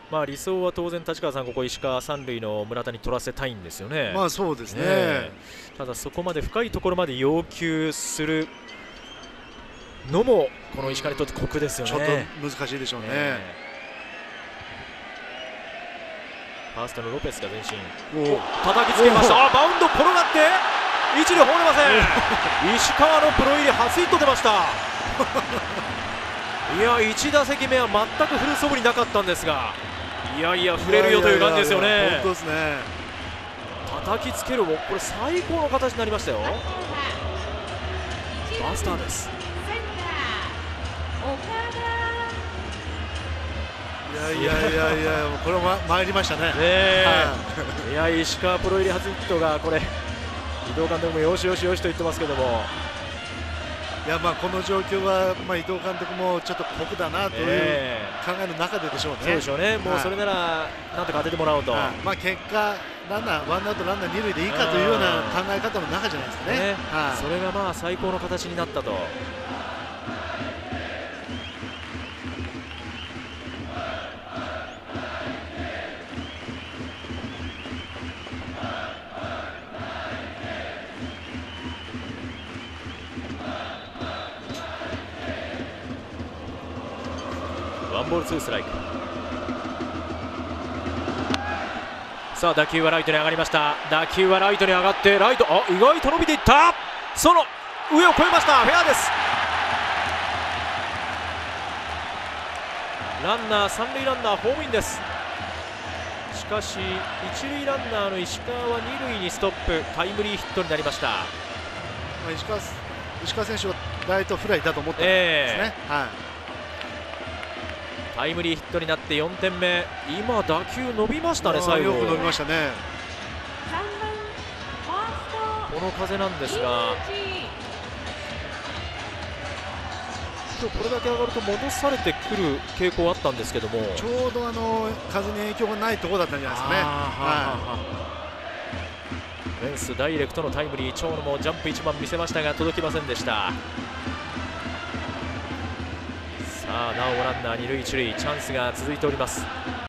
まあ理想は当然、立川さん、ここ石川三塁の村田に取らせたいんですよね。 まあそうですね。 ただそこまで深いところまで要求するのもこの石川にとって酷ですよね。 ちょっと難しいでしょうね。 ファーストのロペスが前進、叩きつけました。バウンド転がって一塁放れません。石川のプロ入り初ヒット出ましたいや、1打席目は全くフル素振りなかったんですが、いやいや触れるよという感じですよね。 本当ですね。 叩きつけるもこれ最高の形になりましたよ。バスターです。 いや、これは参りましたね。 いや、石川プロ入り初ヒットがこれ、伊藤監督もよしよしよしと言ってますけども、 いや、まあこの状況は、まあ、伊藤監督もちょっと酷だなという考えの中ででしょうね。 そうでしょうね。もうそれならなんとか当ててもらおうと、 まあ結果ランナーワンアウトランナー二塁でいいかというような考え方の中じゃないですかね。 それがまあ最高の形になったと。ワンボールツーストライク。さあ打球はライトに上がりました。打球はライトに上がってライト、意外と伸びていった。その上を越えました。フェアです。ランナー三塁ランナーホームインです。しかし一塁ランナーの石川は二塁にストップ、タイムリーヒットになりました。 石川選手はライトフライだと思ったんですね。 タイムリーヒットになって4点目。今打球伸びましたね。最後よく伸びましたね。 この風なんですが、今日これだけ上がると戻されてくる傾向あったんですけども、 ちょうど風に影響がないところだったんじゃないですかね。 フェンスダイレクトのタイムリー、長野もジャンプ1番見せましたが届きませんでした。さあなおランナー二塁一塁、チャンスが続いております。